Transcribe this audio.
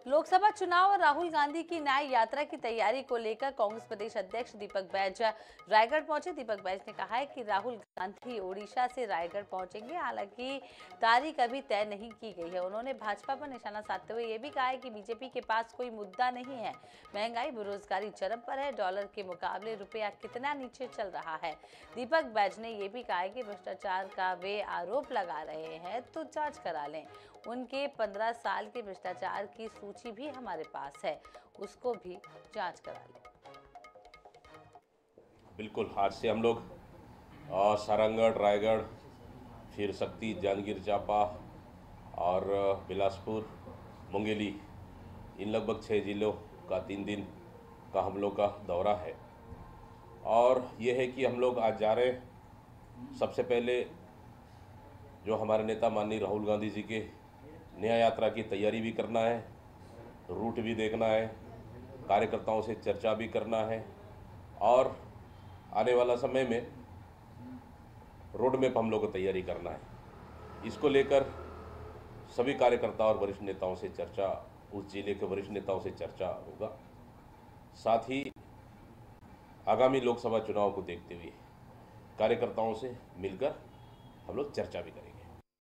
लोकसभा चुनाव और राहुल गांधी की न्याय यात्रा की तैयारी को लेकर कांग्रेस प्रदेश अध्यक्ष दीपक बैज रायगढ़ पहुंचे। दीपक बैज ने कहा है कि राहुल गांधी ओडिशा से रायगढ़ पहुंचेंगे, हालांकि तारीख अभी तय नहीं की गई है। उन्होंने भाजपा पर निशाना साधते हुए ये भी कहा है कि बीजेपी के पास कोई मुद्दा नहीं है। महंगाई बेरोजगारी चरम पर है, डॉलर के मुकाबले रुपया कितना नीचे चल रहा है। दीपक बैज ने यह भी कहा है कि भ्रष्टाचार का वे आरोप लगा रहे हैं तो जांच करा लें। उनके 15 साल के भ्रष्टाचार की सूची भी हमारे पास है, उसको भी जांच करा लें। बिल्कुल, आज से हम लोग सारंगढ़, रायगढ़, फिर शक्ति, जांजगीर चांपा और बिलासपुर, मुंगेली, इन लगभग 6 जिलों का 3 दिन का हम लोग का दौरा है। और ये है कि हम लोग आज जा रहे हैं, सबसे पहले जो हमारे नेता माननीय राहुल गांधी जी के न्याय यात्रा की तैयारी भी करना है, रूट भी देखना है, कार्यकर्ताओं से चर्चा भी करना है और आने वाला समय में रोड मैप हम लोग को तैयारी करना है। इसको लेकर सभी कार्यकर्ता और वरिष्ठ नेताओं से चर्चा, उस जिले के वरिष्ठ नेताओं से चर्चा होगा। साथ ही आगामी लोकसभा चुनाव को देखते हुए कार्यकर्ताओं से मिलकर हम लोग चर्चा भी करेंगे।